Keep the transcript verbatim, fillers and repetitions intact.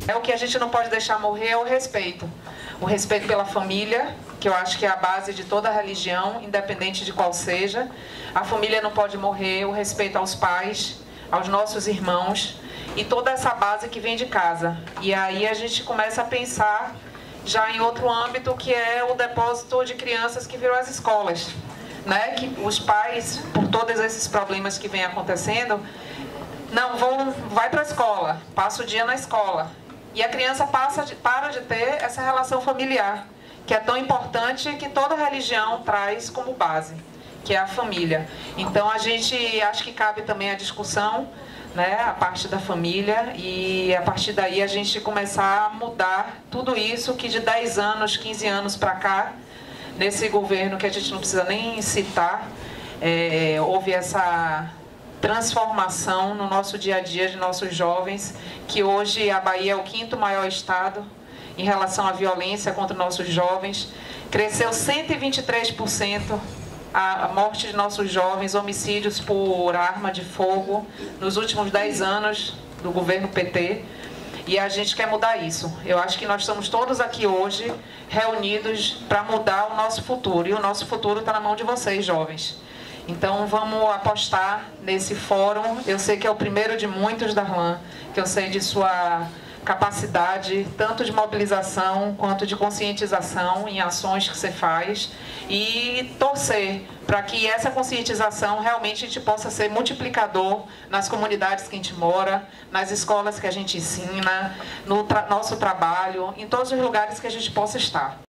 É o que a gente não pode deixar morrer é o respeito. O respeito pela família, que eu acho que é a base de toda a religião, independente de qual seja. A família não pode morrer, o respeito aos pais, aos nossos irmãos e toda essa base que vem de casa. E aí a gente começa a pensar já em outro âmbito, que é o depósito de crianças que virou as escolas, né? Que os pais, por todos esses problemas que vem acontecendo, não vão, vai para a escola, passa o dia na escola. E a criança passa de, para de ter essa relação familiar, que é tão importante, que toda religião traz como base, que é a família. Então a gente acha que cabe também a discussão, né, a parte da família, e a partir daí a gente começar a mudar tudo isso que de dez anos, quinze anos para cá, nesse governo que a gente não precisa nem citar, é, houve essa transformação no nosso dia a dia de nossos jovens, que hoje a Bahia é o quinto maior estado em relação à violência contra nossos jovens, cresceu cento e vinte e três por cento a morte de nossos jovens, homicídios por arma de fogo nos últimos dez anos do governo P T, e a gente quer mudar isso. Eu acho que nós estamos todos aqui hoje reunidos para mudar o nosso futuro, e o nosso futuro está na mão de vocês, jovens. Então vamos apostar nesse fórum. Eu sei que é o primeiro de muitos, Darlan, que eu sei de sua capacidade, tanto de mobilização quanto de conscientização em ações que você faz, e torcer para que essa conscientização realmente a gente possa ser multiplicador nas comunidades que a gente mora, nas escolas que a gente ensina, no tra- nosso trabalho, em todos os lugares que a gente possa estar.